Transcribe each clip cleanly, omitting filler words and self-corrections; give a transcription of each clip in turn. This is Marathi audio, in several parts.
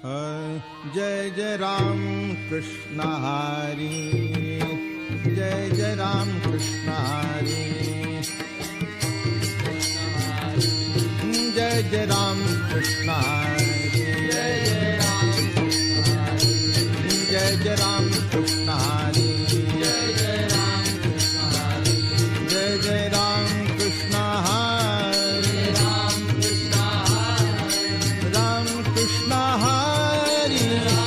जय जय राम कृष्ण हरि, जय जय राम कृष्ण हरि, जय जय राम कृष्ण हरि, जय जय राम कृष्ण हरि, जय जय राम कृष्ण हरि, जय जय राम कृष्ण हरि, जय जय राम कृष्ण हरि, राम कृष्ण हरि,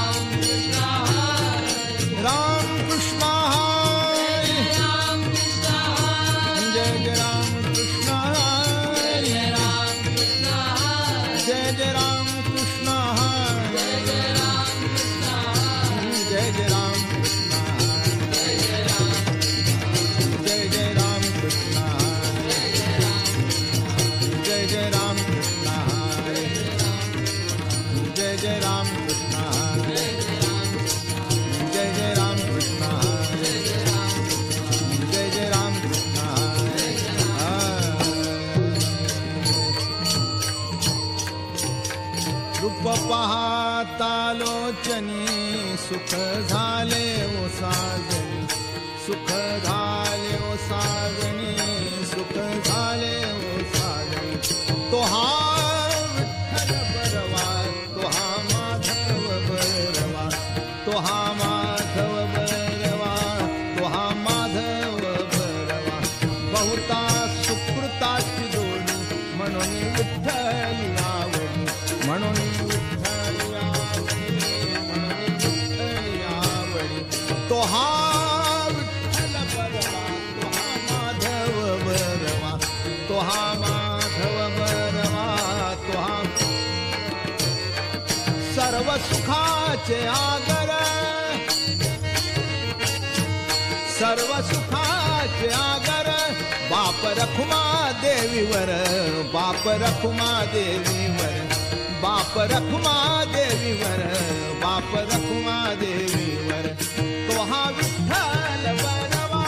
राम कृष्ण हरि, जय जय राम कृष्ण हरि, जय जय राम कृष्ण हरि, जय जय राम कृष्ण हरि, जय जय राम कृष्ण हरि, जय जय राम कृष्ण हरि, जय जय राम कृष्ण हरि, जय जय राम कृष्ण हरि, जय जय राम कृष्ण हरि। रूप पाहता लोचनी सुख झाले ओ साजनी, सुख झाले ओ साजनी, सुख झाले ओ साजनी। तो हा विठ्ठल बरवा, तो हा माधव बरवा, तो हा माधव बरवा, तो हा माधव बरवा। बहुता सुकृताची जोडी म्हणून विठ्ठली आवडी, म्हणून विठ्ठली आवडी, म्हणून विठ्ठली आवडी। तो हा विठ्ठल बरवा, तो हा माधव बरवा, तो हा माधव बरवा, तो हा सर्व सुखाचे आगर, सर्व सुखाचे आगर। बाप रखुमा देवीवर, बाप रखुमा देवीवर, बाप रखुमा देवीवर, बाप रखुमा देवीवर। तो हा विठ्ठल बरवा,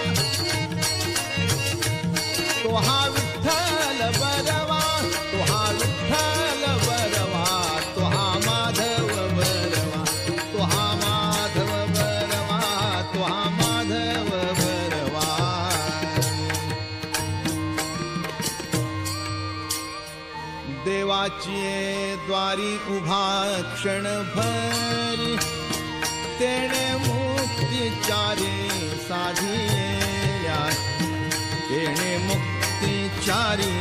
तो हा विठ्ठल बरवा, तो हा विठ्ठल बरवा, तो हा माधव बरवा, तो हा माधव बरवा, तो हा माधव बरवा। देवाची द्वारी उभा क्षणभरी, तेणे मुक्तिचारी साधिया, तेणे मुक्तिचारी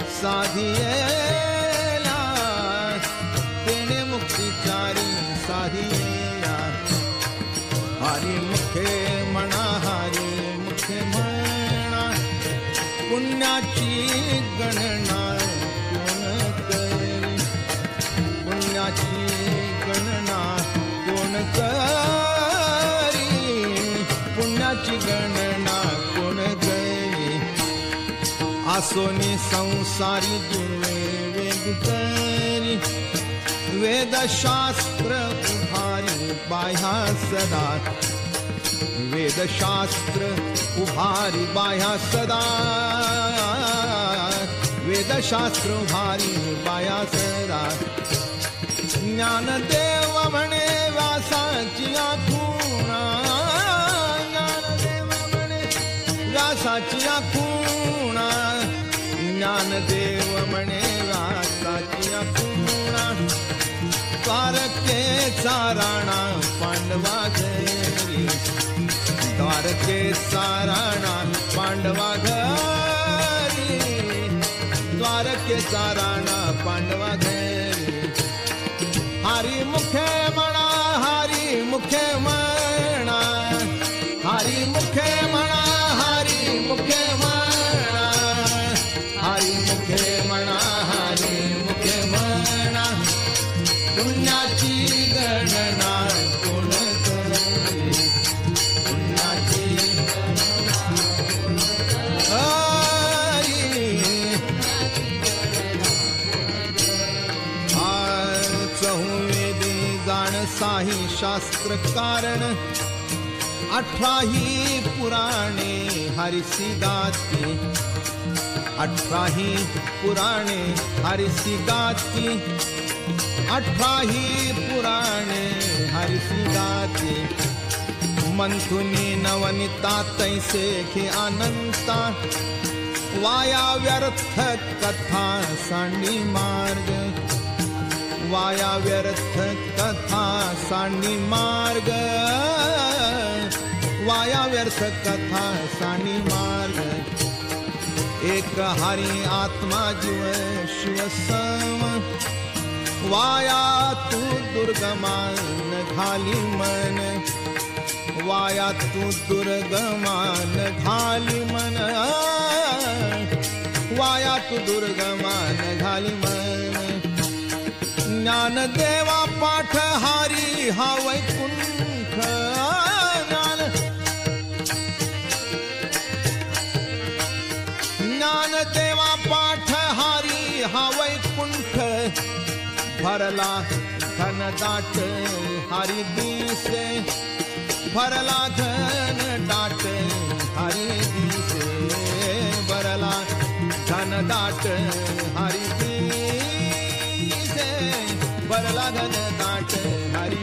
साधिया, तेणे मुक्तिचारी साधिया। हरी मुखे म्हणा, हरी मुखे म्हणा, पुण्याची गणना कोण करी, पुण्याची गणना कोण करी, पुण्याची गणना कोण करी। आसोनी संसारी जुळवे वेद करी, वेदशास्त्र उभारी बाह्या सदा, वेदशास्त्र उभारी बाह्या सदा, वेदशास्त्र उभारी बाह्या सदा। ज्ञानदेव म्हणे व्यासाची आखुणा, ज्ञानदेव म्हणे व्यासाची आखुणा, ज्ञानदेव म्हणे व्यासाची आखुणा। द्वारकेचा राणा पांडवा घरी, द्वारकेचा राणा पांडवा घरी, द्वारकेचा राणा पांडवा घरी। हरी मुखे म्हणा, हरी मुखे म्हणा, हरी मुखे म्हणा, हरी मुखे म्हणा, हरी मुखे म्हणा, हरी मुखे म्हणा। पुण्याची गणना कोण करी, पुण्याची हरी। चहुवेदी जाण साही शास्त्र कारण, 18ही पुराणे हरिसी गाती, 18ही पुराणे हरिसी गाती। 18 पुराणे हरिसी गाते, मंथुनी नवनिता तैसे घे अनंता, वाया व्यर्थ कथा सांडी मार्ग, वाया व्यर्थ कथा सांडी मार्ग, वाया व्यर्थ कथा सांडी मार्ग। एक हरि आत्मा जीव शिव सम, वाया तू दुर्गमान घाली मन, वाया तू दुर्गमान घाली मन, वाया तू दुर्गमान घाली मन। ज्ञान देवा पाठ हारी हा वैकुंठ, ज्ञान देवा पाठ हारी हा वैकुंठ, भरला घन दाट हरि दिसे, भरला घन दाट हरि दिसे, भरला घन दाट हरि दिसे, भरला घन दाट हरि।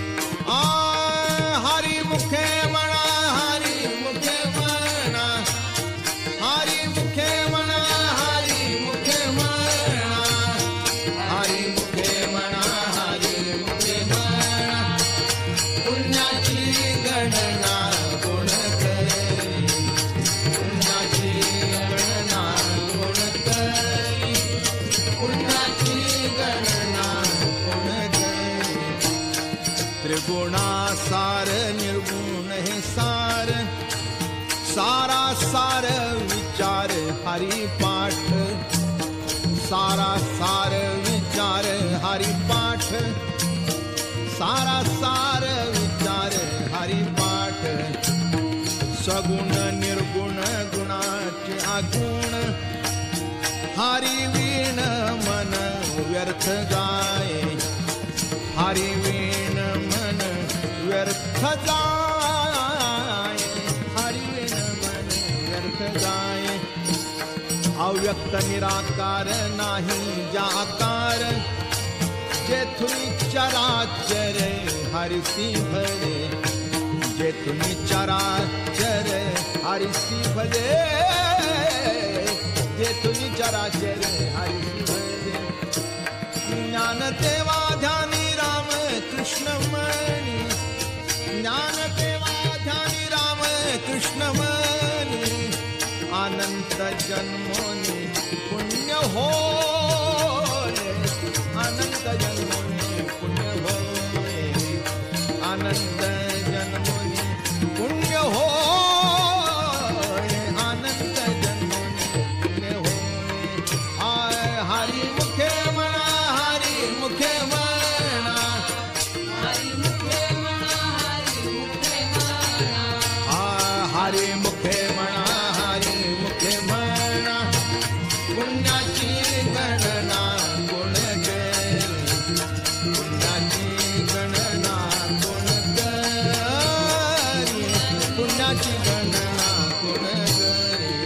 हरि मुखे म्हणा, हरि मुखे म्हणा, हरि मुखे म्हणा, हरि मुखे म्हणा, हरि मुखे म्हणा, हरि मुखे म्हणा, पुण्याची गणना कोण करी, पुण्याची गणना कोण करी, पुण्याची गणना कोण करी। त्रिगुणा सार निर्गुण हे सार, सारा सार विचार हरि पाठ, सारा सार विचार हरि पाठ, सारा सार विचार हरि पाठ। सगुण निर्गुण गुणाचे आगुण, हरि वीण मन व्यर्थ जाय, हरि वीण मन व्यर्थ जाय, हरि वीण मन व्यर्थ जाय। अव्यक्त निराकार नाही ज्या आकार, जेथुनी चराचर हरिसी भले, जेथुनी चराचर हरिसी भले, जेथुनी चराचर हरिसी भले। ज्ञान देवा ध्यानी राम कृष्ण मनी, ज्ञान देवा ध्यानी राम कृष्ण मनी, अनंत जन्मोनी पुण्य होय, अनंत जन्मोनी पुण्य होय, अनंत जन्मोनी पुण्य होय, अनंत जन्मोनी पुण्य होय। हरि मुखे म्हणा, हरि मुखे म्हणा, हरि मुखे म्हणा, हरि मुखे म्हणा, हरि मुखे म्हणा, हरि मुखे म्हणा, पुण्याची गणना कोण करी, पुण्याची गणना कोण करी, पुण्याची गणना कोण करी।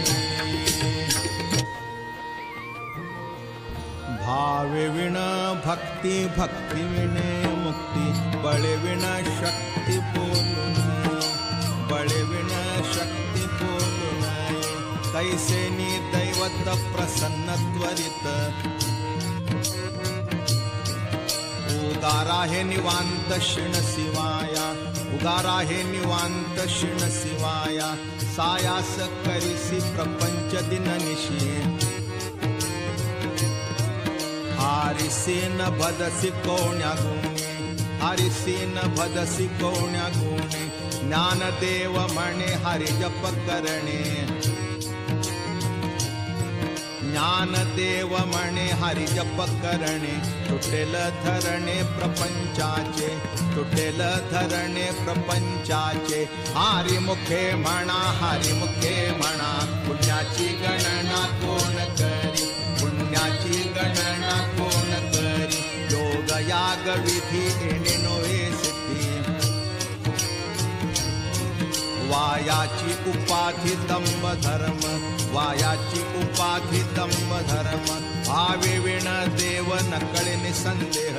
भावे विण भक्ती, भक्ती विणे मुक्ती, बळे विण शक्ती बोलू नये, बळे विण शक्ती बोलू नये। कैसे नि दैवत प्रसन्न त्वरित, उगारा हे निवांत शिण शिवाया, उगारा हे निवांत शिण शिवाया। सायास करिसी प्रपंच दिन निशी, हारिसी न भदसी कोण्या गुणी, हारिसी न भदसी कोण्या गुणी। ज्ञानदेव म्हणे हरि जप करणे, ज्ञानदेव म्हणे हरि जप करणे। तुटेल धरणे प्रपंचाचे, तुटेल धरणे प्रपंचाचे। हरि मुखे म्हणा, हरि मुखे म्हणा, पुण्याची गणना कोण करी, पुण्याची गणना कोण करी। योग याग विधी येणे नोहे सिद्धी, वायाची उपाधी दंभ धर्म, वायाची उपाधी दंभ धर्म। भावे विण देव नकळे निसंदेह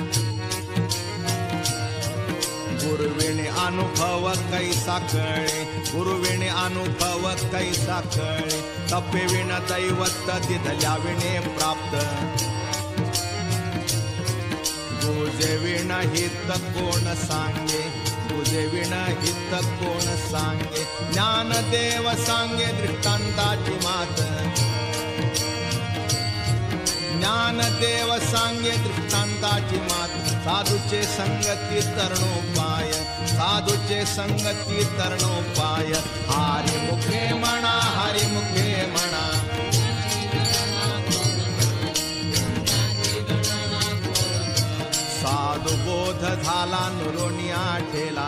गुरुविणे अनुभव कैसा कळे गुरुविणे अनुभव कैसा कळे तपे विण दैवत तिथल्या विणे प्राप्त गुजे विण हित कोण सांगे गुजे विण हित कोण सांगे ज्ञानदेव सांगे दृष्टांताची मात ज्ञानदेव सांगे दृष्टांताची मात साधूचे संगती तरणोपाय साधूचे संगती तरणोपाय हरिमुखे म्हणा हरिमुखे म्हणा साधू बोध झाला नुरोनिया ठेला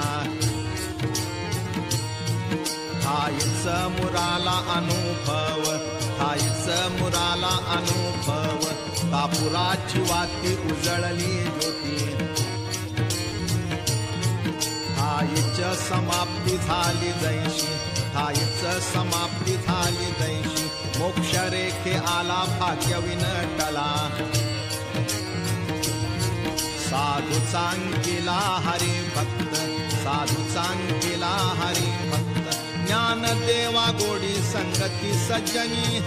ठाईच मुराला अनुभव ठाईच मुराला अनुभव कापुराची वाती उजळली ज्योती ठाईच समाप्ती झाली दैशी ठाईच समाप्ती झाली दैशी मोक्ष रेखे आला भाग्य विनटला साधू सांगिला हरी भक्त साधू सांगिला हरी भक्त ज्ञान देवा गोडी संगती सज्जनी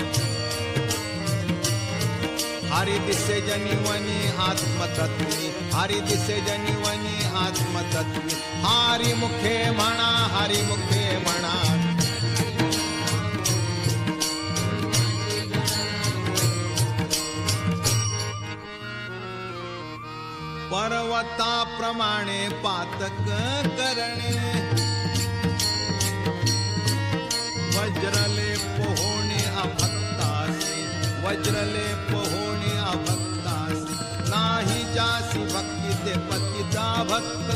हरि दिसे जनिवनी आत्मतत्वी हरि दिसे जनिवनी आत्मतत्वी हरि मुखे म्हणा हरि मुखे म्हणा पर्वताप्रमाणे पातक करणे वज्रले पोहोणे अभक्तासी वज्रले पोहोणे अभक्तासी नाही जासी भक्ती ते पतिता भक्त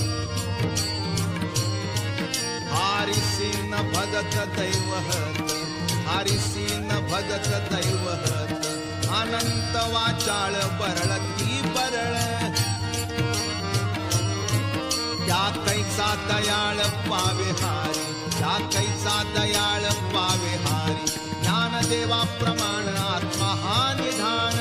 हारिसी न भजत दैवहत हारिसी न भजत दैवहत अनंत वाचाळ परळती परळ त्या कैसा दयाळ पावे हारी त्या कैसा दयाळ पावे हारी ज्ञानदेवा प्रमाण आत्मा हा निधान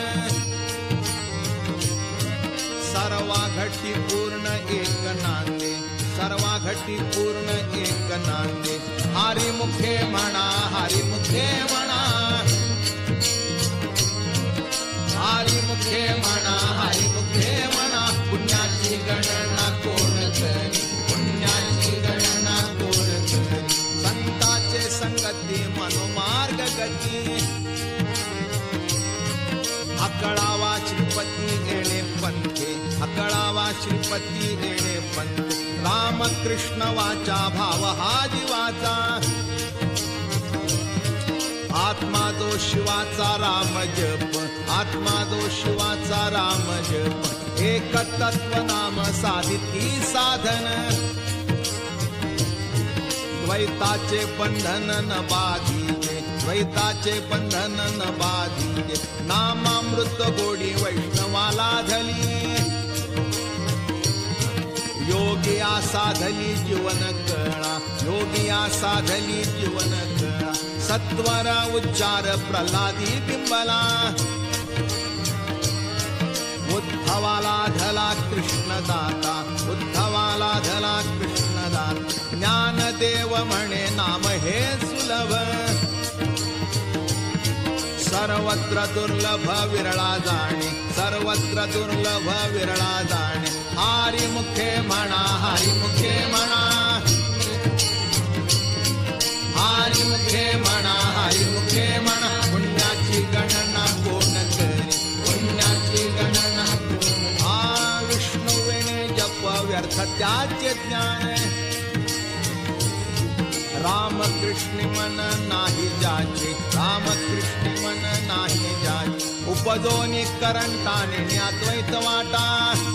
सर्वा घटी पूर्ण एक नांदे सर्वा घटी पूर्ण एक नांदे हरी मुखे म्हणा हरी मुखे म्हणा हरी मुखे म्हणा हरी मुखे म्हणा पुण्याची गणना कोण करी पुण्याची गणना कोण करी संताचे संगती मनोमार्ग गती अकळावा श्रीपती येणे पंथे अकळावा श्रीपती येणे पंथे रामकृष्ण वाचा भाव हा जीवाचा आत्मा जो शिवाचा राम जप आत्मा जो शिवाचा राम जप एक तत्व नाम साधिती साधन द्वैताचे बंधन न बाधीजे द्वैताचे बंधन न बाधीजे नामामृत गोडी वैष्णवाला धली योगिया साधली जीवन कळा योगिया साधली जीवन कळा सत्वर उच्चार प्रल्हादी बिंबला उद्धवाला धला कृष्णदाता उद्धवाला धला कृष्णदाता ज्ञानदेव म्हणे नाम हे सुलभ सर्वत्र दुर्लभ विरळा जाणे सर्वत्र दुर्लभ विरळा जाणे हरी मुखे म्हणा हरी मुखे म्हणा हरी मुखे म्हणा हरी मुखे म्हणा पुण्याची गणना कोण करी पुण्याची गणना हा विष्णुविने जप व्यर्थ त्याचे ज्ञान रामकृष्ण मन नाही जाचे रामकृष्ण मन नाही जाचे उपदोनी करंटाने अद्वैत वाटा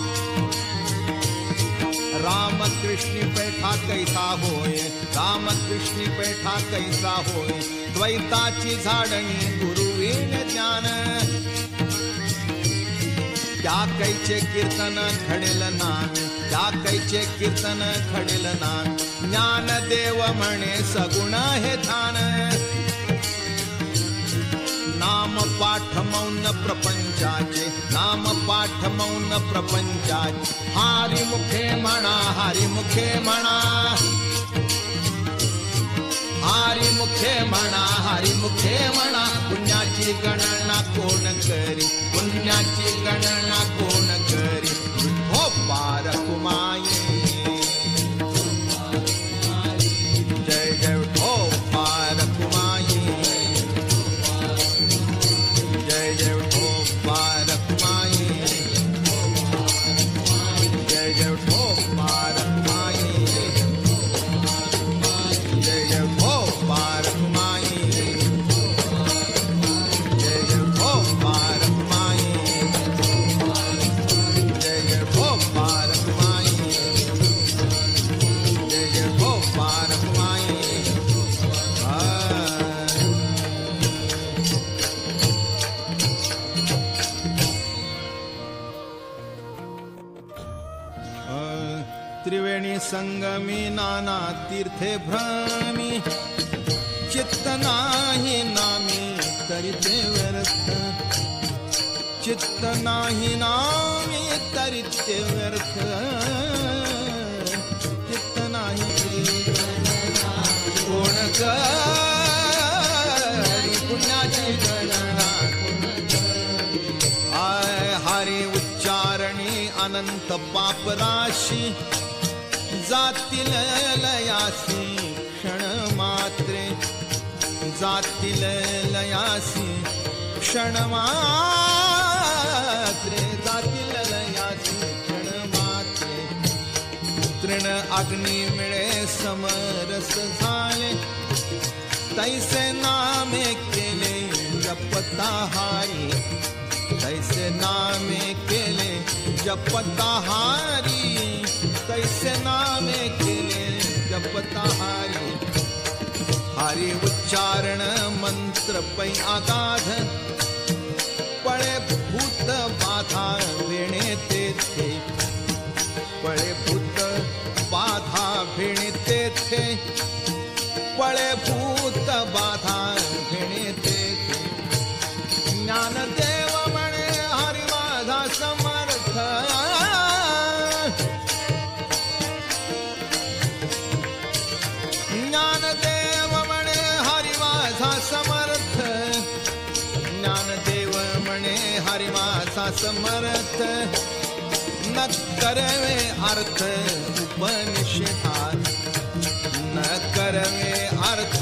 रामकृष्ण पेठा कैसा होय रामकृष्ण पेठा कैसा होय द्वैताची झाडणी गुरुवीण ज्ञान त्या कैचे कीर्तन घडेल नाम त्या कैचे कीर्तन घडेल नाम ज्ञानदेव म्हणे सगुण हे ध्यान नाम नाम पाठ मौन प्रपंचाचे, नाम पाठ मौन प्रपंचाचे. हरी मुखे म्हणा, हरी मुखे म्हणा, हरी मुखे म्हणा, हरी मुखे म्हणा. पुण्याची गणना कोण करी, पुण्याची गणना कोण करी. हो पारकुमाई, जय जय हो पारकुमाई, जय जय हो पारकुमाई, जय जय हो पारकुमाई, जय जय हो पारकुमाई, जय जय हो पारकुमाई, जय जय हो पारकुमाई, जय जय हो पारकुमाई. त्रिवेणी संगमी नाना तीर्थे भ्रमी, चित्त नाही नामी तरिते व्यर्थ, चित्त नाही नामी तरिते व्यर्थ, चित्त नाही कोण करी पुण्याची गणना. आय हरी उच्चारणी अनंत पापराशी, जातील लयासी क्षण मात्रे, जातील लयासी क्षण मात्रे, जातील लयासी क्षण मात्रे. तृण अग्नी मिळे समरस झाले, तैसे नामे केले जपता हारी, तैसे नामे केले जपता हारी, तैसे नामे केले जपता हारी. हरी उच्चारण मंत्र पै आगाध, पळे भूत बाधा वेणे तेथे, पळे भूत बाधा वेणे तेथे, पळे भूत बाधा वेणे तेथे. ज्ञानदेव म्हणे हरी माझा समर्थ, ज्ञानदेव म्हणे हरी माझा समर्थ, ज्ञानदेव म्हणे हरी माझा समर्थ. न करवे अर्थ उपनिषदात, न करवे अर्थ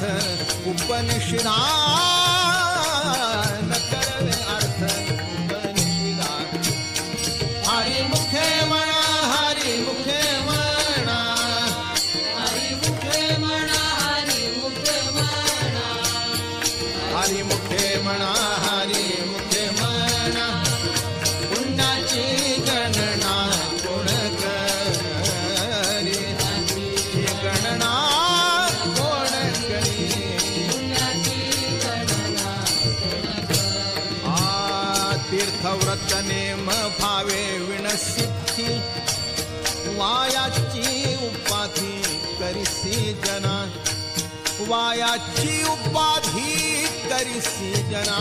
उपनिषदात, न करवे अर्थ उपनिषदात. हरी मुखे म्हणा, हरी मुखे म्हणा, हरी मुखे म्हणा, हरी मुखे म्हणा, हरी मुखे म्हणा, हरी मुखे म्हणा. पुण्याची गणना कोण करी, गणना कोण करी. पुण्याची गणना कोण करी. तीर्थव्रत नेम भावे विणसिद्धी, वायाची उपाधी करिसी जना, वायाची उपाधी करिसी जना,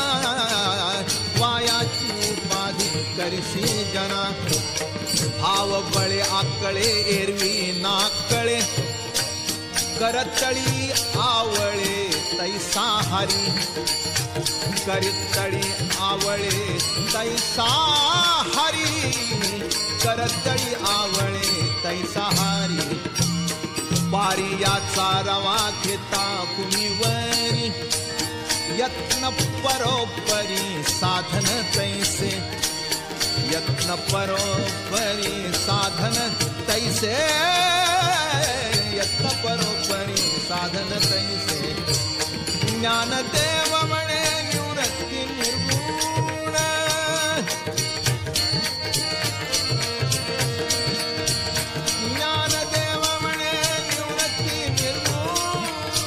वायाची उपाधी करिसी जना. भाव बळे आकळे एरवी नाकळे, करतळी आवळे तैसा हरी, करतळी आवळे तैसा हरी, करतळी आवळे तैसा हरी. पारियाचा रवा घेता भूमीवरी, यत्न परोपरी साधन तैसे, यत्न परोपरी साधन तैसे, यत्न परोपरी साधन तैसे. ज्ञानदेव म्हणे निवृत्ती निर्गुण, ज्ञानदेव म्हणे निवृत्ती निर्गुण.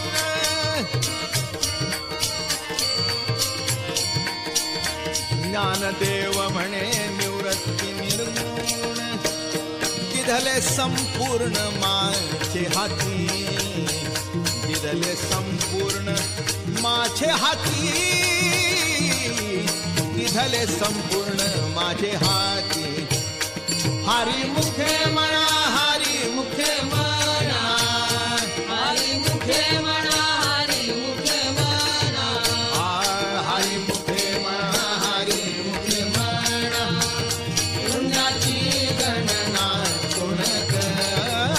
ज्ञानदेव म्हणे निवृत्ती निर्गुण. दिधले संपूर्ण माझे हाती, दिधले संपूर्ण माझे हाती, निधले संपूर्ण माझे हाती. हरी मुखे म्हणा, हरी मुखे म्हणा, हरी मुखे म्हणा, हरी मुखे म्हणा, हरी मुखे म्हणा, हरी मुखे म्हणा. पुण्याची गणना गुण कर,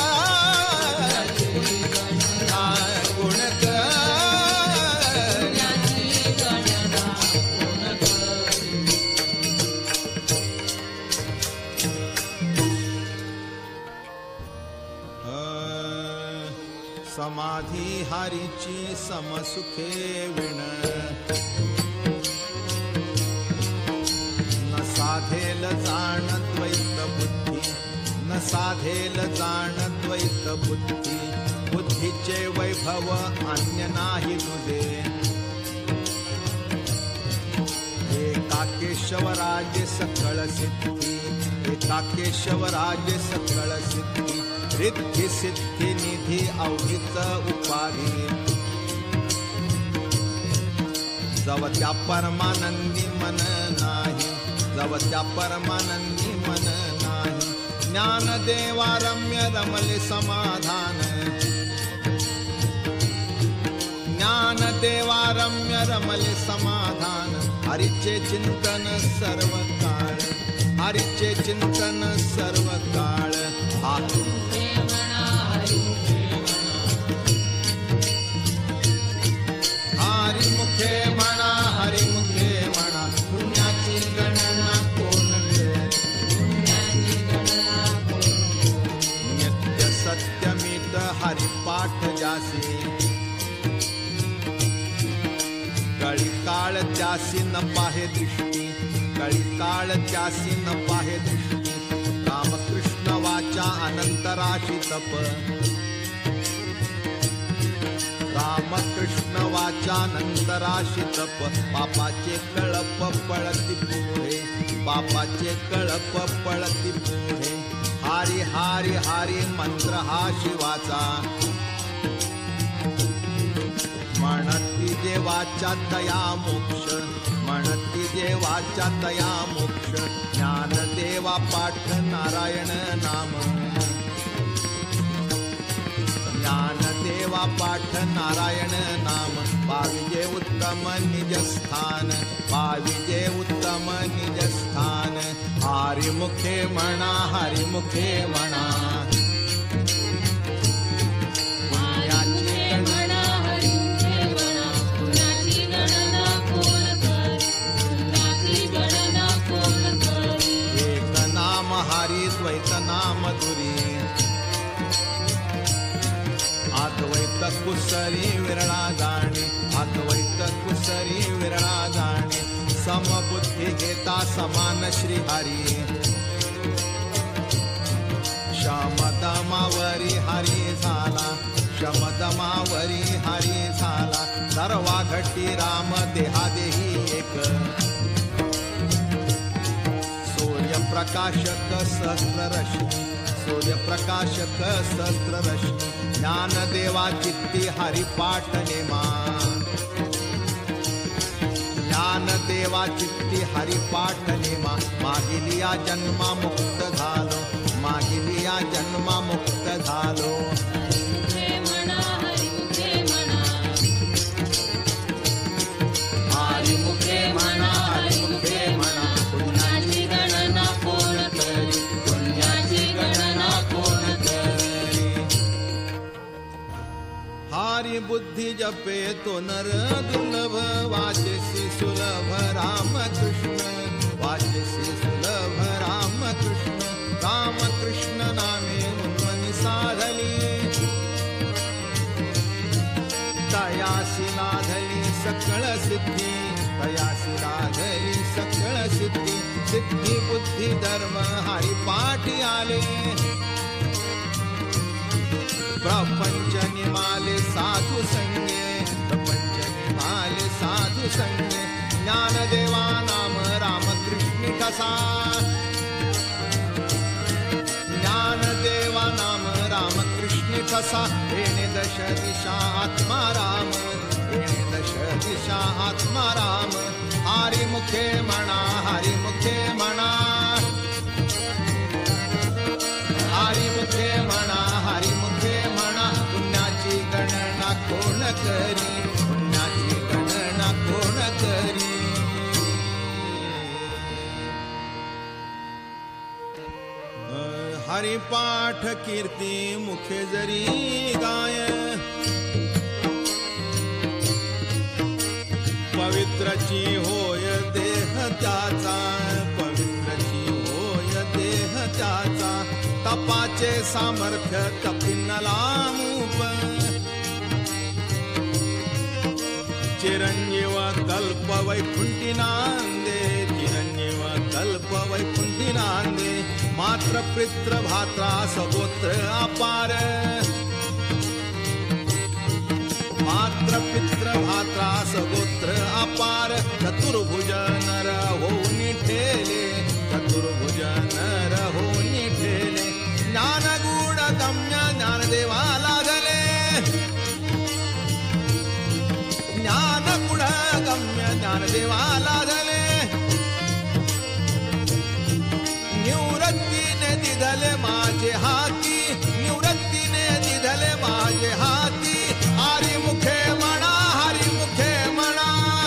गुण कर. पुण्याची गणना कोण करी. समाधी हरीची समसुखे विण. न साधेल जाण द्वैत बुद्धी, न साधेल जाण द्वैत बुद्धी. बुद्धीचे वैभव अन्य नाही तुझे. एका केशवराजे सकळ सिद्धी, एका केशवराजे सकळ सिद्धी. रिद्धी सिद्धी निधी अवघीच उपाधी. जव त्या परमानंदी मन नाही, जव त्या परमानंदी मन नाही. ज्ञानदेवा रम्य रमले समाधान, ज्ञानदेवा रम्य रमले समाधान. हरीचे चिंतन सर्व काळ, हरीचे चिंतन सर्व काळ. मुखे म्हणा, हरी मुखे म्हणा, हरी मुखे म्हणा, हरी मुखे म्हणा. पुण्याची गणना कोण करे. पुण्याची गणना कोण करी. नित्य सत्यमित हरिपाठ जासी. कळी काळ त्यासी न पाहे दृष्टी, कळी काळ त्यासी न पाहे दृष्टी. रामकृष्ण वाचा अनंतराशी तप, रामकृष्ण वाचा अनंतराशी तप. पापाचे कळप पळती पुढे, पापाचे कळप पळती पुढे. हारी हारी हारी मंत्र हा शिवाचा. म्हणती देवाच्या दया मोक्ष, म्हणती देवाच्या दया मोक्ष. ज्ञानदेवा पाठ नारायण नाम, ज्ञानदेवा पाठ नारायण नाम. पाविजे उत्तम निज स्थान, पाविजे उत्तम निज स्थान. हरी मुखे म्हणा, हरी मुखे म्हणा. पुण्याची म्हणा, हरी मुखे म्हणा. पुण्याची गणना कोण करी. पुण्याची गणना कोण करी. एक नाम हरी द्वैत नाम दुरी. अद्वैत कुसरी विरळा जाणे, अद्वैत कुसरी विरळा जाणे. समबुद्धी घेता समान श्रीहरी. शमदमावरी हरी झाला, शमदमावरी हरी झाला. सर्वा घटी राम देहादेही एक. सूर्यप्रकाशक सहस्ररश्मी, सूर्यप्रकाशक सहस्ररश्मी. ज्ञानदेवा चित्ती हरिपाठ नेमा, ज्ञानदेवा चित्ती हरिपाठ नेमा. मागिलिया जन्मा मुक्त झालो, मागिलिया जन्मा मुक्त झालो. मुखे म्हणा, हरी मुखे म्हणा, हरी मुखे म्हणा, हरी मुखे म्हणा. पुण्याची गणना कोण करी. पुण्याची गणना कोण करी. हारी बुद्धी जपे तो नर दुर्लभ. वाचसी सुलभ रामकृष्ण, वाचसी सुलभ रामकृष्ण. रामकृष्ण नामे उन्मनी साधली. तयासी लाधली सकळ सिद्धी, तयासी लाधली सकळ सिद्धी. सिद्धी बुद्धी धर्म हरिपाठी आले. प्रपंच निमाले साधू संगे, प्रपंच निमाले साधू संगे. ज्ञानदेवा नाम रामकृष्ण कसा, ज्ञानदेवा नाम रामकृष्ण कसा. येणे दश दिशा आत्मा राम, येणे दश दिशा आत्मा राम. हरिमुखे म्हणा हरिमुखे म्हणा हरिमुखे म्हणा हरिमुखे म्हणा पुण्याची गणना कोण करी पुण्याची गणना कोण करी हरिपाठ कीर्ती मुखे जरी गाय पवित्रची होय देह त्याचा पवित्रची होय देह त्याचा तपाचे सामर्थ्य कपिनला मूप चिरंजीव कल्प वैकुंठी नांदे चिरंजीव कल्प वैकुंठी नांदे मात्र पित्र भात्रा सगोत्र अपार मात्र पित्र भात्रा सगोत्र अपार चतुर्भुज नर होऊन ठेले चतुर्भुज नर होऊन ठेले ज्ञानगुण गम्य ज्ञानदेवा लागले ज्ञानगुण गम्य ज्ञानदेवा लागले निवृत्तीने दिधले माझे हाती निवृत्तीने दिधले माझे हाती हरिमुखे म्हणा हरिमुखे म्हणा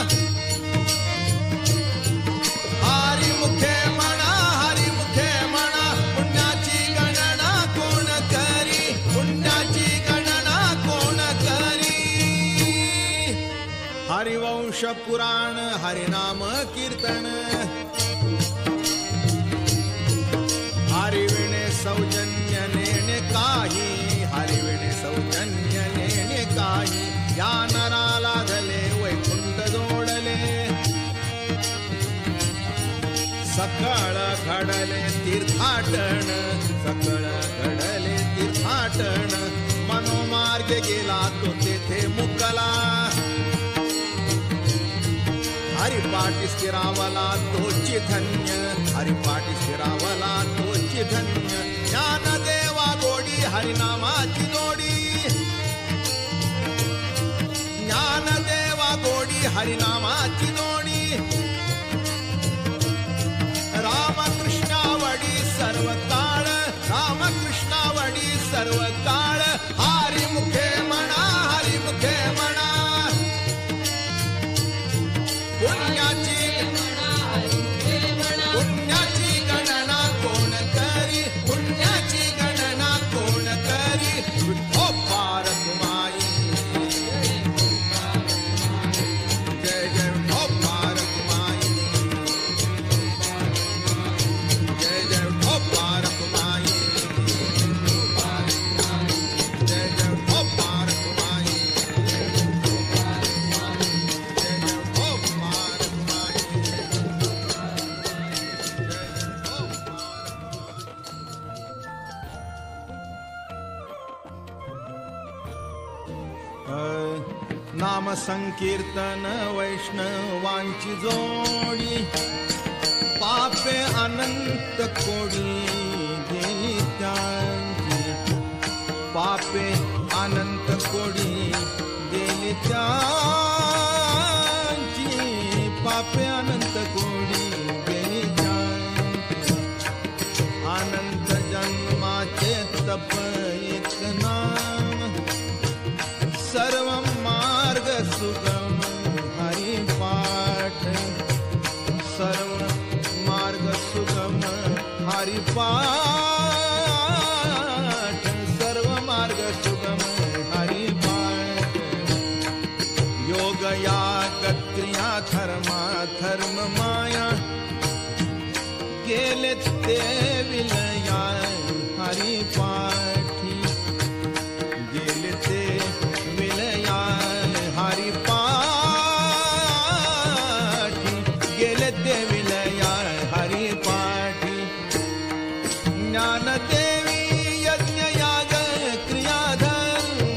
हरिमुखे म्हणा हरिमुखे म्हणा पुण्याची गणना कोण करी पुण्याची गणना कोण करी हरिवंश पुराण हरिनाम कीर्तन हरिविणे सौजन्य नेणे काही हरिविणे सौजन्य नेणे काही या नराला धले वैकुंठ जोडले सकळ घडले तीर्थाटन सकळ घडले तीर्थाटन मनोमार्ग गेला तो तेथे मुकला हरिपाठी स्थिरावला तोची धन्य हरिपाठी स्थिरावला तोची धन्य ज्ञानदेवा गोडी हरिनामाची जोडी ज्ञानदेवा गोडी हरिनामाची जोडी रामकृष्णावडी सर्व काळ रामकृष्णावडी सर्व काळ हरिमुखे म्हणा हरिमुखे म्हणा पुण्याची पुण्याची गणना कोण करी पुण्याची गणना कोण करी विठो पारक माई जय जय विठो पारक माई जय जय विठो पारक माई जय जय विठो पारक माई नाम संकीर्तन वैष्णवांची जोडी पापे अनंत कोडी गेली त्यांची पापे अनंत कोडी गेली त्यांची पापे अनंत कोडी गेली त्यांची अनंत जन्माचे तप एक नाम सर्व मार्ग सुगम हरिपाठ सर्व मार्ग सुगम हरिपाठ सर्व मार्ग सुगम हरिपाठ योग याग क्रिया धर्मा धर्म माया गेले ते विलया हरिपाठी गेले ते विलया हरिपाठी गेले ते विलया हरिपाठी ज्ञानदेवी यज्ञ याग क्रिया धर्म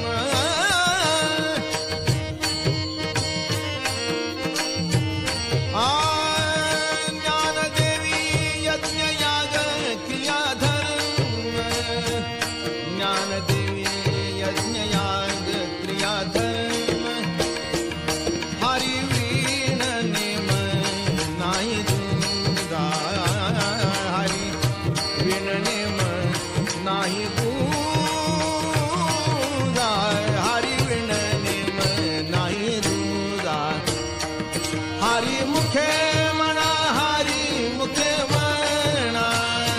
ज्ञानदेवी यज्ञ याग क्रिया धर्म ज्ञानदेवी यज्ञ याग क्रिया धर्म हरिवीण नेम नाही दूजा हरी विण नेम नाही दूजा हरी मुखे म्हणा हरी मुखे म्हणा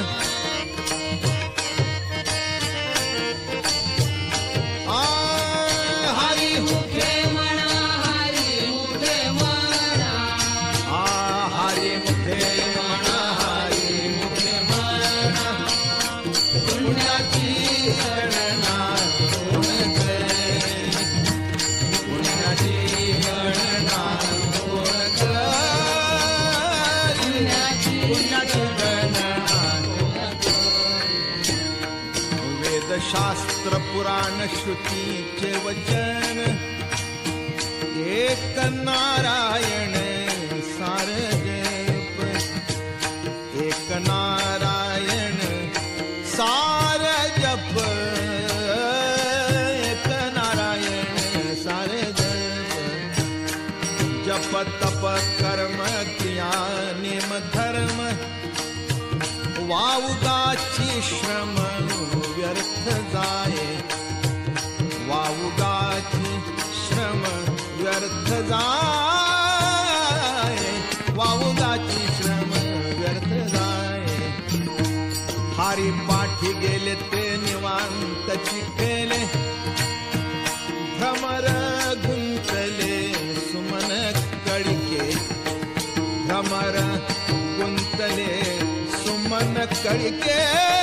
हरी मुखे म्हणा हरी मुखे म्हणा हरी मुखे म्हणा हरी मुखे म्हणा पुण्याची गणना कोण करे पुण्याची गणना कोण करे पुण्याची गणना वेदशास्त्र पुराण श्रुतीचे वचन एक नारायण सार जप एक नारायण सार जप एक नारायण सार जप जप तप कर्म क्रिया नेम धर्म वावगाची श्रम व्यर्थ जाये वावगाची श्रम व्यर्थ जाये वावगाची श्रम व्यर्थ जाये हारी पाठी गेले ते निवांत चिखेले भ्रमर गुंतले सुमन कडिके भ्रमर गुंतले सुमन कडिके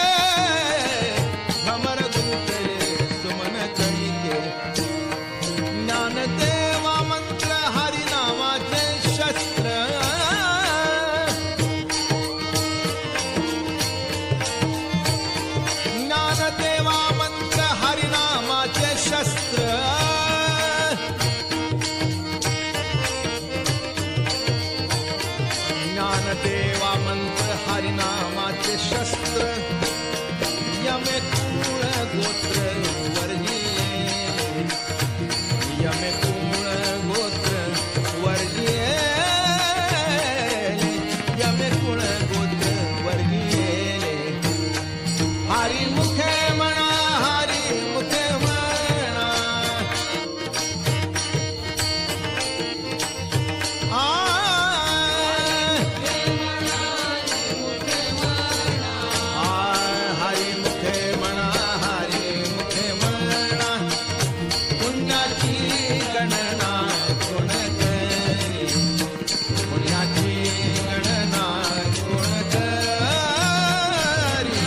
भ्रमर गुंतले सुमन कडिके ज्ञानदेवा मंत्र हरिनामाचे शस्त्र ज्ञानदेवा मंत्र हरिनामाचे शस्त्र ज्ञानदेवा मंत्र हरिनामाचे शस्त्र यमे कुळ गोत्र वर्जिये यमे कुळ गोत्र वर्जिये यमे कुळ गोत्र वर्जिये हरी मुखे म्हणा हरी मुखे म्हणा हरी मुखे म्हणा हरी मुखे म्हणा पुण्याची गणना कोण करी पुण्याची गणना कोण करी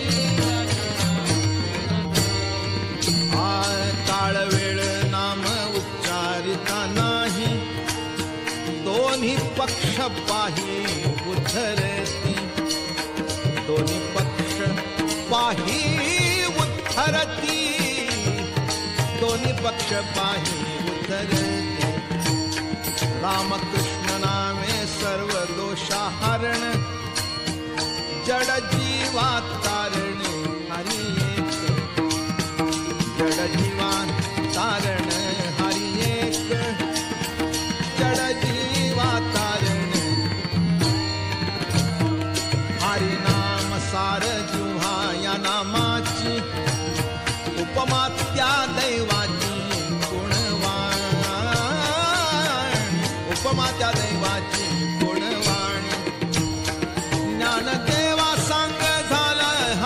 काळ वेळ नाम उच्चारिता नाही दोन्ही पक्ष पाही उद्धरती दोन्ही पक्ष पाही उद्धरती दोन्ही पक्ष पाही उद्धरती रामकृष्ण नामे सर्व दोषाहरण जड जीवा तारण हरी एक जड जीवा तारण हरी एक जड जीवा तारण हरी नाम सार जुहा या नामाची उपमा त्या दैवाची गुणवाण उपमा त्या दैवाची गुणवाण ज्ञानदेवा सांग झाला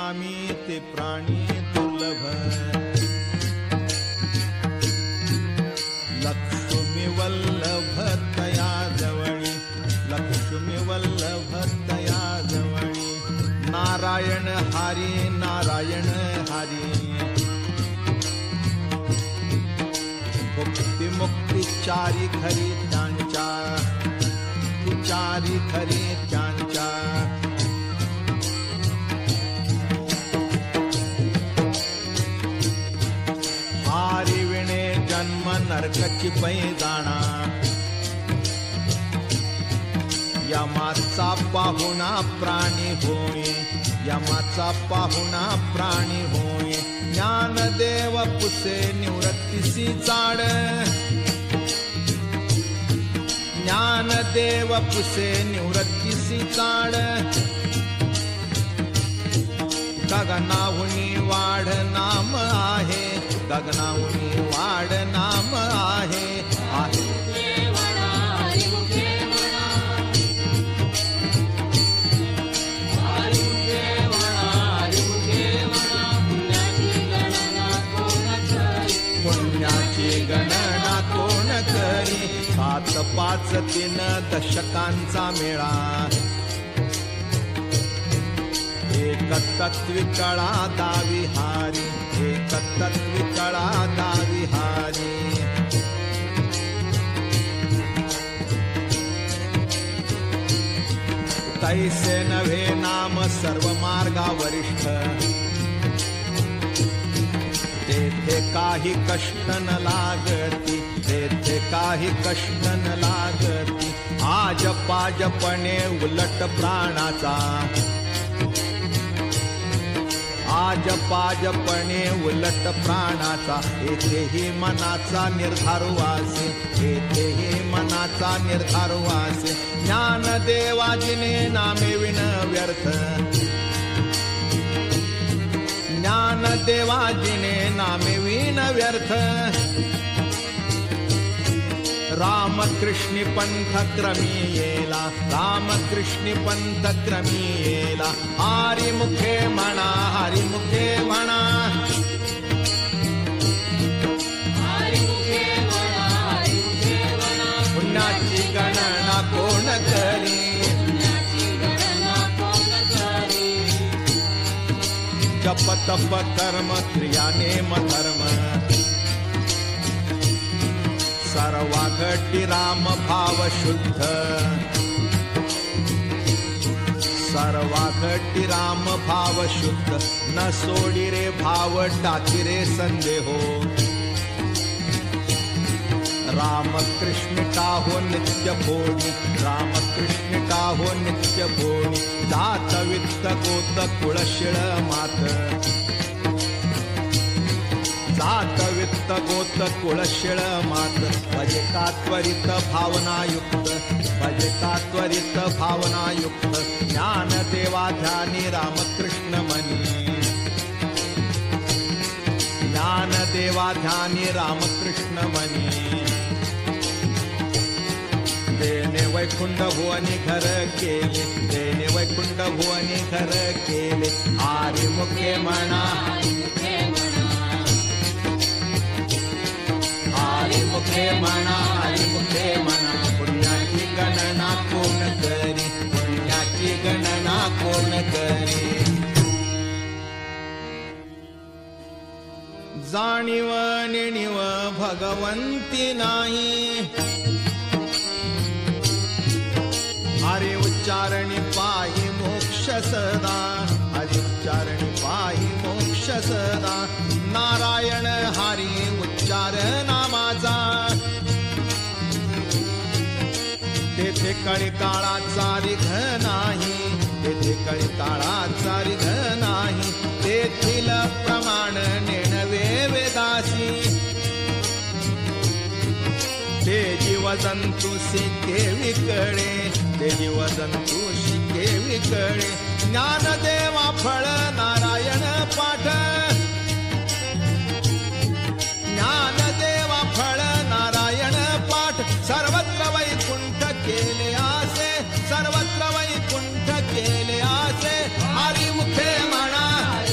नामी ते प्राणी दुर्लभ लक्ष्मी वल्लभ तया जवळी लक्ष्मी वल्लभ तया जवळी नारायण हरी नारायण हरी भक्ती मुक्ती चारी खरी त्यांच्या चारी खरी त्यांच्या हारी विणे जन्म नरकची पैजाणा यमाचा पाहुणा प्राणी होय यमाचा पाहुणा प्राणी होय ज्ञानदेव पुसे निवृत्तीसी चाड ज्ञानदेव पुसे निवृत्तीसी चाड गगनाहुनी वाढ नाम आहे गगनाहुनी वाढ नाम आहे पुण्याची गणना कोण करी 7-5 3 दशकांचा मेळा एक तत्वी कळा दावी हारी एक तत्वी कळा दावी हारी तैसे नव्हे नाम सर्व मार्गा वरिष्ठ तेथे काही कष्ट न लागती तेथे काही कष्ट न लागती आज पाजपणे उलट प्राणाचा आज पाजपणे उलट प्राणाचा येथेही मनाचा निर्धार वासे येथेही मनाचा निर्धार वासे ज्ञानदेवाजिने नामे विन व्यर्थ ज्ञानदेवाजिने नामे विन व्यर्थ रामकृष्ण पंथ क्रमी येला रामकृष्ण पंथ क्रमी येला हरी मुखे म्हणा हरी मुखे म्हणा पुण्याची गणना कोण करी जप तप कर्म क्रिया नेम धर्म सर्वा घटी राम भाव शुद्ध सर्वा घटी राम भाव शुद्ध न सोडी रे भाव टाकी रे संदेहो रामकृष्ण टाहो नित्य भोणी रामकृष्ण टाहो नित्य भोणी जात वित्त गोत कुळशिळ मात जात वित्त गोत कुळशिळ मात भजता त्वरित भावनायुक्त भजता त्वरित भावनायुक्त ज्ञानदेवा ध्यानी रामकृष्ण मनी ज्ञानदेवा ध्यानी रामकृष्ण मनी देने वैकुंठ भुवनी घर केले देने वैकुंठ भुवनी घर केले हरी मुखे म्हणा हरी मुखे म्हणा हरी मुखे म्हणा पुण्याची गणना कोण करी पुण्याची गणना कोण करी जाणीव नेणीव भगवंती नाही हरि उच्चारणी पाहि मोक्ष सदा हरि उच्चारणी पाहि मोक्ष सदा नारायण हरि उच्चार नामाचा तेथे कळी काळाचा रिघ नाही तेथे कळी काळाचा रिघ नाही तेथील प्रमाण नेणवे वेदासी ते जीवजंतू शिके कळे ते जीवजंतू शिके कळे ज्ञानदेवा फळ नारायण पाठ ज्ञानदेवा फळ नारायण पाठ सर्वत्र वैकुंठ केले आसे सर्वत्र वैकुंठ केले आसे हरी मुखे म्हणा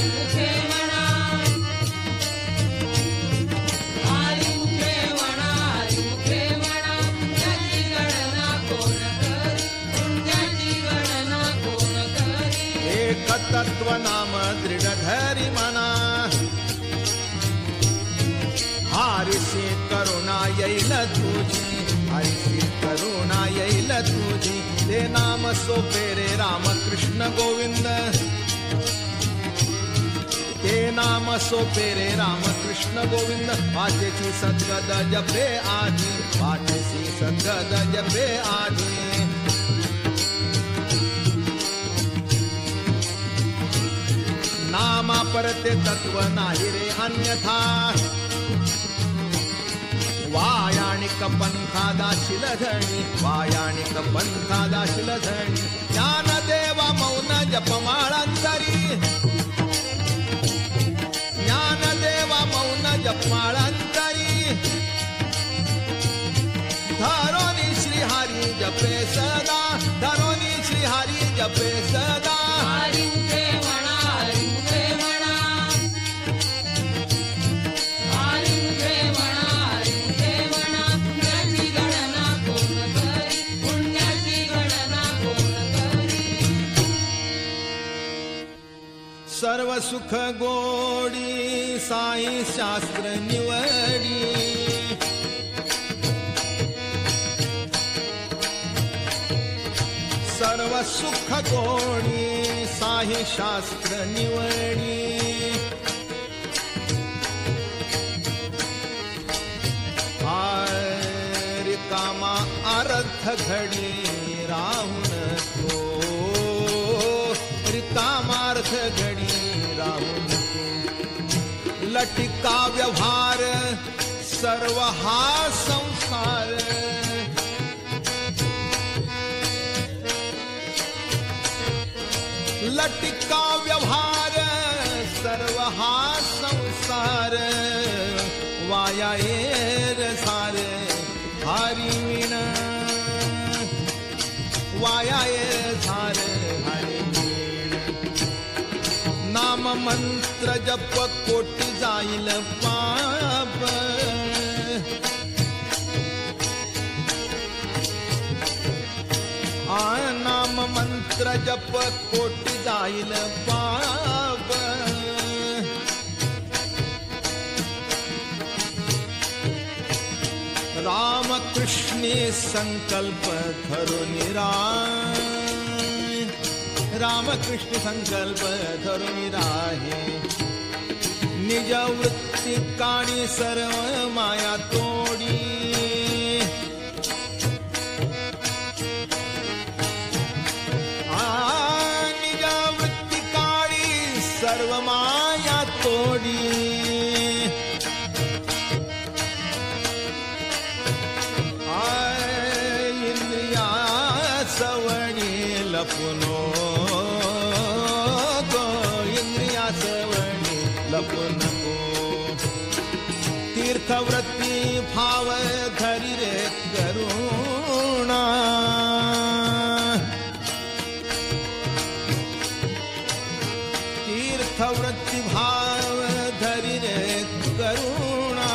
ते नाम सोपे रे राम कृष्ण गोविंद ते नाम सोपे रे राम कृष्ण गोविंद वाचेची सद्गद जपे आधी वाचेची सद्गद जपे आधी नामा परते तत्व नाही रे अन्यथा वायाणिक पंथा दाशिल धणी वायाणिक पंथा दाशिल धणी ज्ञानदेवा मौन जपमाळांतरी ज्ञानदेवा मौन जपमाळांतरी धरोनी श्रीहरी जपे सदा धरोनी श्रीहरी जपे सदा सर्व सुख गोडी साई शास्त्र निवडी सर्व सुख गोडी साई शास्त्र निवडी रिकामा अर्थ घडी राहून तो रिकामार्थ घडी राहून लटिका व्यवहार सर्व हा संसार लटिका व्यवहार सर्व हा संसार वाया येर सार हरी विण वाया ये सार हरी नाम मंत्र जप कोटी जाईल पाप नाम मंत्र जप कोटी जाईल पाप राम कृष्णे संकल्प धरून राम कृष्ण संकल्प धरून राहे निज वृत्ती काणी सर्व माया तोडी निज वृत्ती काणी सर्व माया तोडी इंद्रिया सवणी लपुनो लपुनको तीर्थव्रती भाव धरी रे करुणा तीर्थव्रती भाव धरी रे करुणा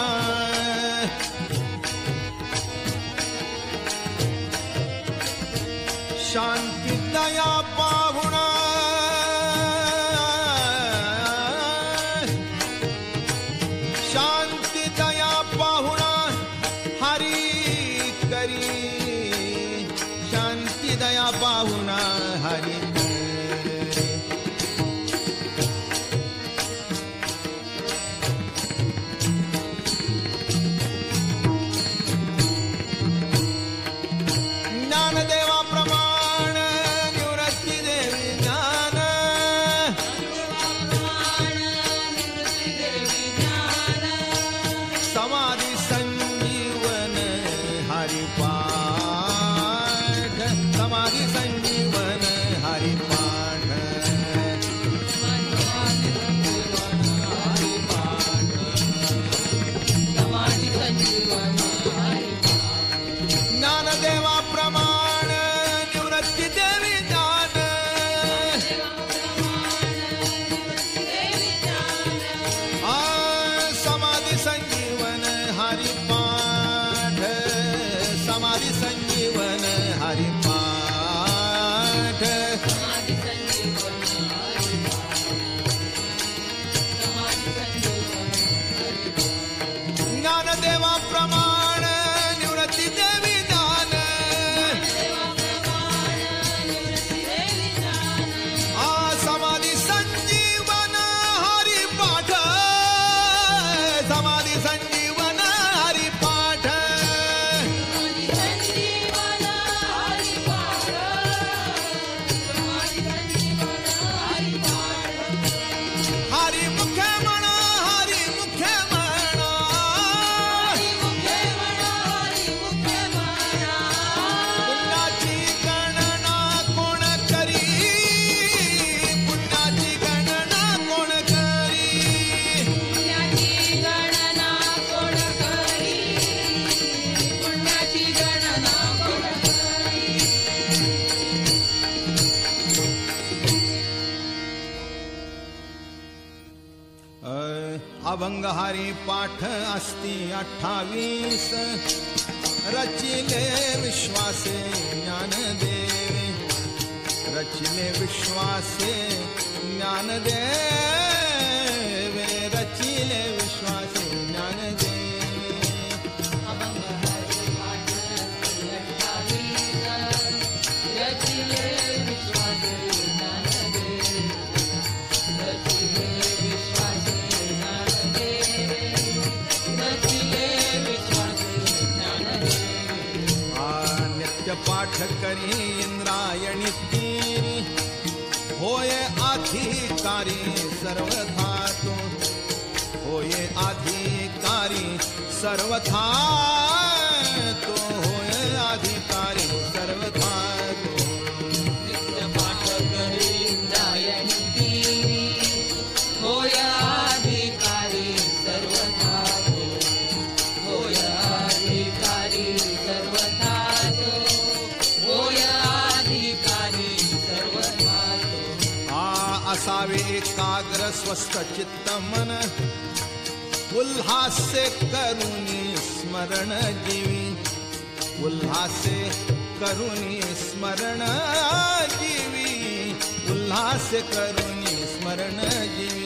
शांती दया पाहुणा अभंगहारी पाठ अस्ति 28 रचिले विश्वासे ज्ञानदेवे रचिले विश्वासे ज्ञानदेवे रचिले विश्वासे ज्ञानदेवे पाठ करी इंद्रायणी तीरी होय अधिकारी सर्वथा तो होय अधिकारी सर्वथा तो होय अधिकारी सर्वथा तो पाठ करी इंद्रायणी तीरी होय अधिकारी सर्वथा तो होय अधिकारी सर्वथा असावे एकाग्र स्वस्थ चित्त मन उल्हासे करुणी स्मरण जीवी उल्हासे करुणी स्मरण जीवी उल्हासे करुणी स्मरण जीवी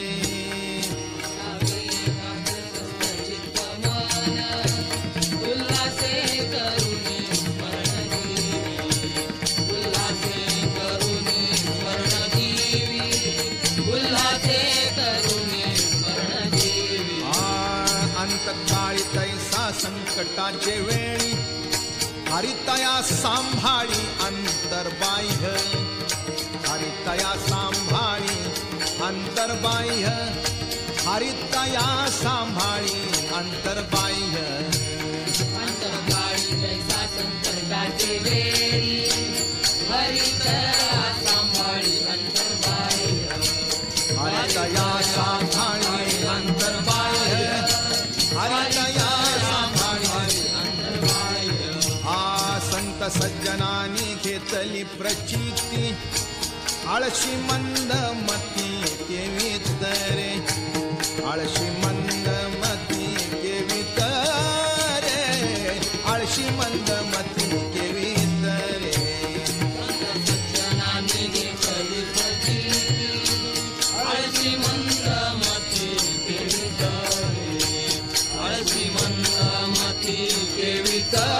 अंतकाळी तैसा संकटाचे वेळी हरितया सांभाळी अंतर्बाह्य हरितया सांभाळी अंतर्बाह्य हरितया सांभाळी अंतर्बाह्य अंतकाळी तैसा संकटाचे वेळी हरितया सांभाळी अंतर्बाह्य हरितया सांभाळी अंतर्बाह्य हरितया सांभाळी आ संत सज्जनानी घेतली प्रचिती आळशी मंद मती केवी तरे आळशी मंद मती केवी तरे आळशी मंद मती केवी तरे सज्जनानी घेतली प्रचिती आळशी मंद मती केवी तरे आळशी मंद मती केवी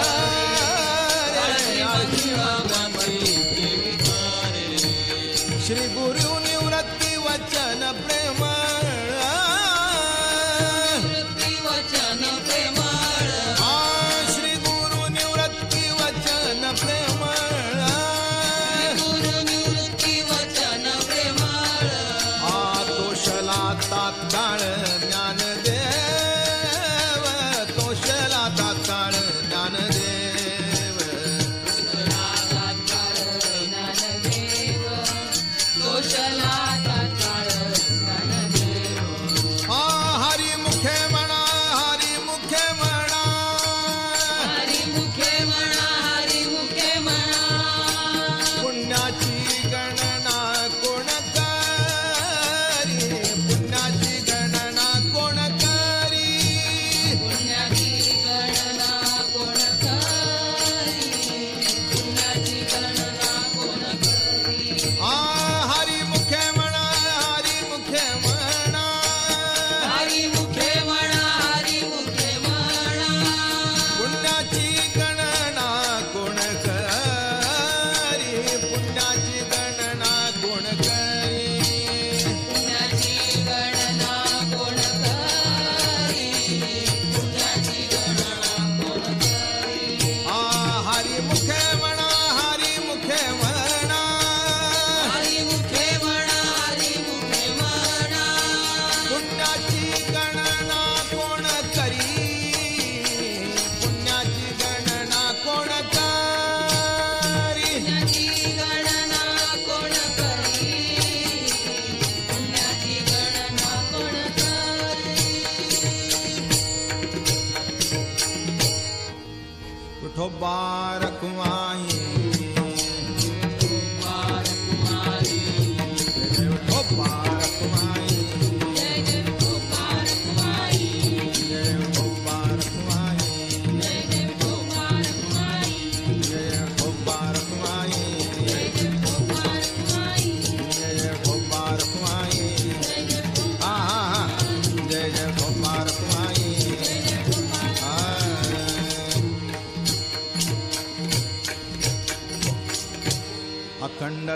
श्री गुरु निवृत्ती वचन प्रेमळ वचन प्रेमळ श्री गुरु निवृत्ती वचन प्रेमळ गुरु निवृत्ती वचन प्रेमळ तोषला तात्काळ ज्ञानदेव तोषला तात्काळ ज्ञानदेव तोषला तात्काळ ज्ञानदेव हरी मुखे म्हणा हरी मुखे म्हणा हरी मुखे म्हणा हरी मुखे म्हणा पुण्याची गणना कोण करी पुण्याची गणना कोण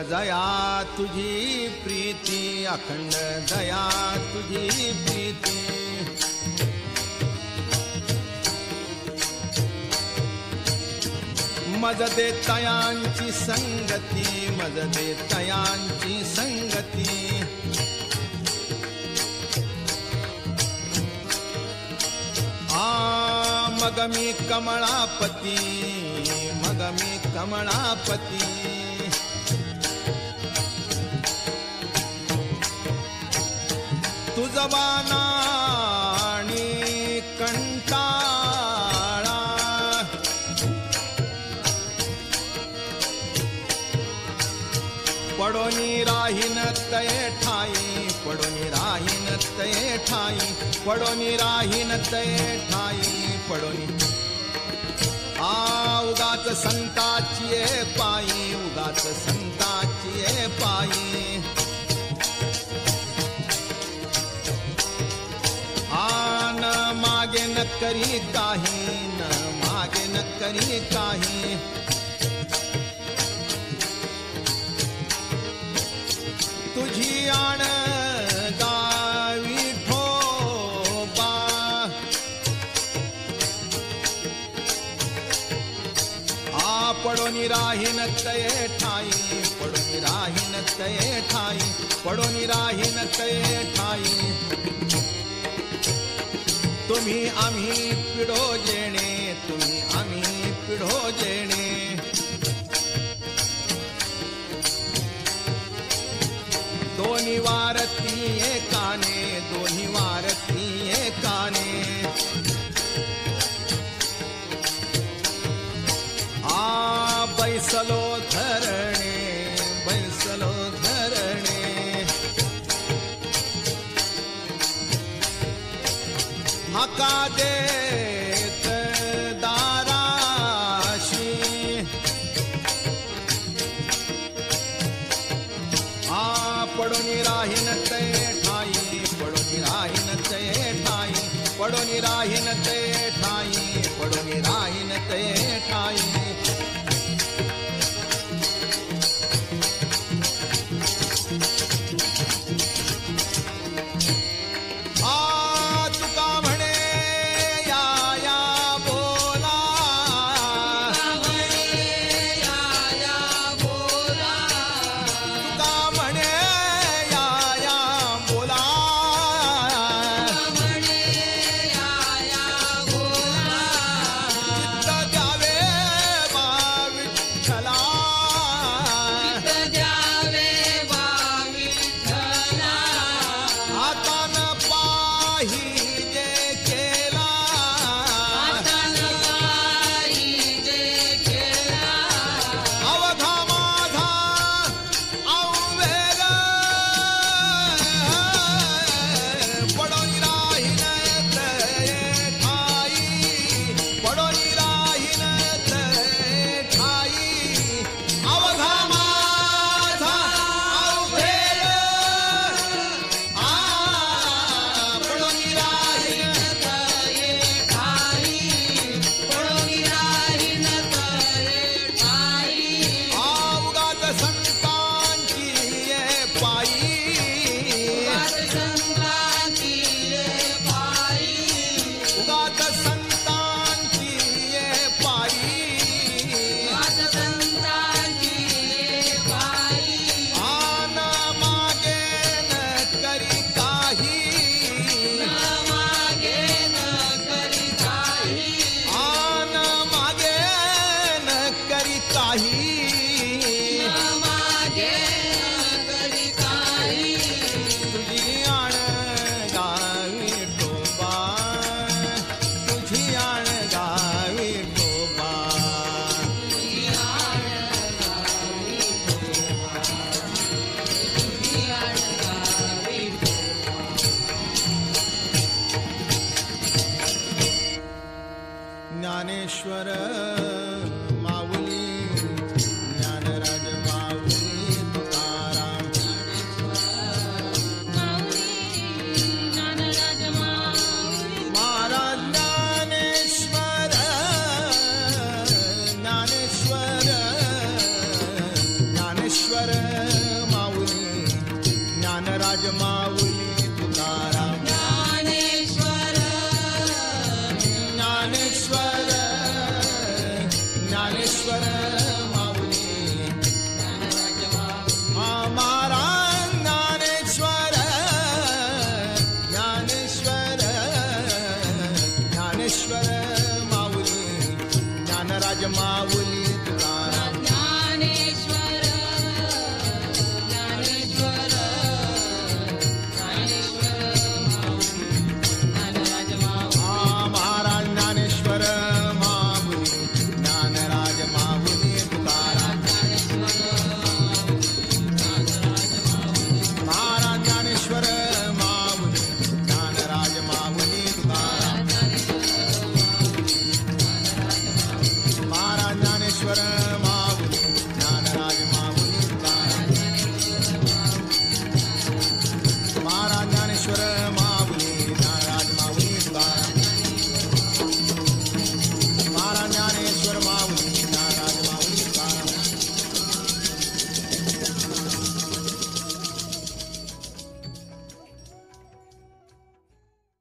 दया तुझी प्रीती, अखंड दया तुझी प्रीती. मज दे तयांची संगती, मज दे तयांची संगती. मग मी कमळापती, मग मी कमळापती. तुझबाना आणि कंटाळा, पडोनी राहीन तये ठाई, पडोनी राहीन तये ठाई, पडोनी राहीन तये ठाई, पडोनी. उगाच संताची ये पायी, उगाच संताची ये पायी. न मागे न करी काही, न मागे न करी काही. तुझी आण गावी ठोबा, पडोनी राहीन तये ठाई, पडोनी राहीन तये ठाई, पडोनी राहीन तये ठाई. तुम्ही आम्ही पिढो जेणे, तुम्ही आम्ही पिढो जेणे. दोन्ही वारती एकाने, दोन्ही वारती एकाने. बैसलो धरणे, बैसलो धरणे. हका देत दाराशी, पडोनी राहीन तये ठाई, पडोनी राहीन तये ठाई, पडोनी राहीन तये ठाई, पडोनी राहीन तये ठाई. माऊली